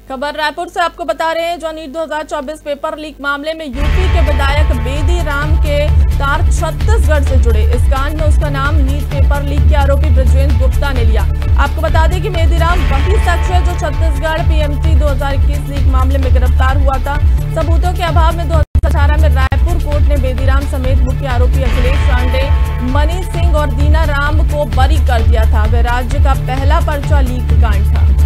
खबर रायपुर से आपको बता रहे हैं, जो नीट 2024 पेपर लीक मामले में यूपी के विधायक बेदी राम के तार छत्तीसगढ़ से जुड़े। इस कांड में उसका नाम नीट पेपर लीक के आरोपी ब्रजेंद्र गुप्ता ने लिया। आपको बता दें कि बेदी राम वही शख्स है जो छत्तीसगढ़ पीएमटी 2021 लीक मामले में गिरफ्तार हुआ था। सबूतों के अभाव में 2018 में रायपुर कोर्ट ने बेदी राम समेत मुख्य आरोपी अखिलेश पांडे, मनीष सिंह और दीना राम को बरी कर दिया था। वे राज्य का पहला पर्चा लीक कांड था।